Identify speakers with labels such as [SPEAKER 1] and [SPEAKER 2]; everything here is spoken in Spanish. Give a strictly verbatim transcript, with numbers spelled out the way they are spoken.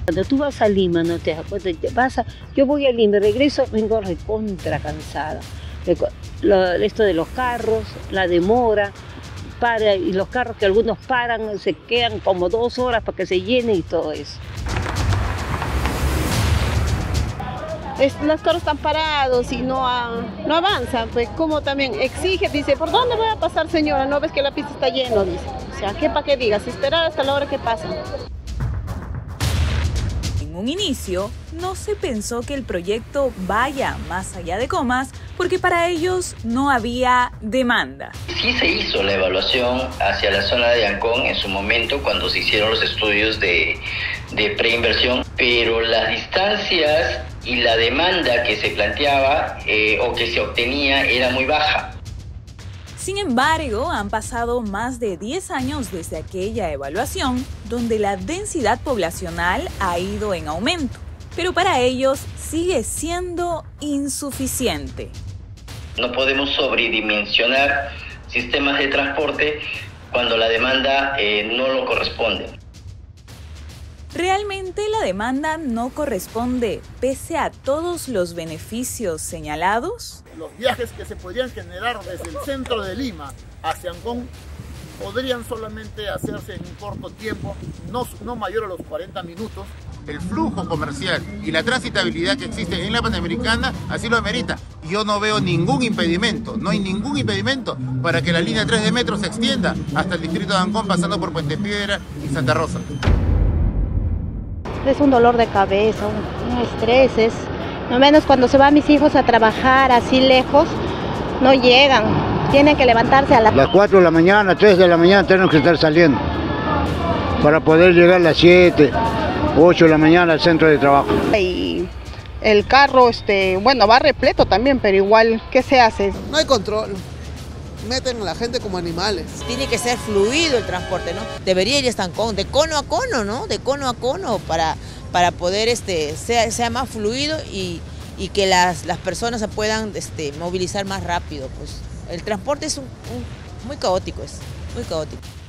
[SPEAKER 1] Cuando tú vas a Lima, no te das cuenta, te vas a, yo voy a Lima, regreso, vengo recontra cansada. Lo, esto de los carros, la demora, para, y los carros que algunos paran, se quedan como dos horas para que se llene y todo eso.
[SPEAKER 2] Es, los carros están parados y no, a, no avanzan, pues como también exige, dice, ¿por dónde voy a pasar, señora? ¿No ves que la pista está llena? Dice, o sea, ¿qué para qué digas? Esperar hasta la hora que pasan.
[SPEAKER 3] En un inicio, no se pensó que el proyecto vaya más allá de Comas, porque para ellos no había demanda.
[SPEAKER 4] Sí se hizo la evaluación hacia la zona de Ancón en su momento cuando se hicieron los estudios de, de preinversión, pero las distancias y la demanda que se planteaba eh, o que se obtenía era muy baja.
[SPEAKER 3] Sin embargo, han pasado más de diez años desde aquella evaluación, donde la densidad poblacional ha ido en aumento, pero para ellos sigue siendo insuficiente.
[SPEAKER 4] No podemos sobredimensionar sistemas de transporte cuando la demanda eh, no lo corresponde.
[SPEAKER 3] ¿Realmente la demanda no corresponde pese a todos los beneficios señalados?
[SPEAKER 5] Los viajes que se podrían generar desde el centro de Lima hacia Ancón podrían solamente hacerse en un corto tiempo, no, no mayor a los cuarenta minutos.
[SPEAKER 6] El flujo comercial y la transitabilidad que existe en la Panamericana así lo amerita. Yo no veo ningún impedimento, no hay ningún impedimento para que la línea tres de metro se extienda hasta el distrito de Ancón pasando por Puente Piedra y Santa Rosa.
[SPEAKER 7] Es un dolor de cabeza, un, un estrés, es, no menos cuando se van mis hijos a trabajar así lejos, no llegan, tienen que levantarse a las...
[SPEAKER 8] las cuatro de la mañana, tres de la mañana tenemos que estar saliendo para poder llegar a las siete, ocho de la mañana al centro de trabajo.
[SPEAKER 2] Y el carro, este, bueno, va repleto también, pero igual, ¿qué se hace?
[SPEAKER 9] No hay control. Meten a la gente como animales.
[SPEAKER 10] Tiene que ser fluido el transporte, ¿no? Debería ir hasta Ancón, de cono a cono, ¿no? De cono a cono para, para poder este, sea, sea más fluido y, y que las, las personas se puedan este, movilizar más rápido. Pues el transporte es un, un, muy caótico, es muy caótico.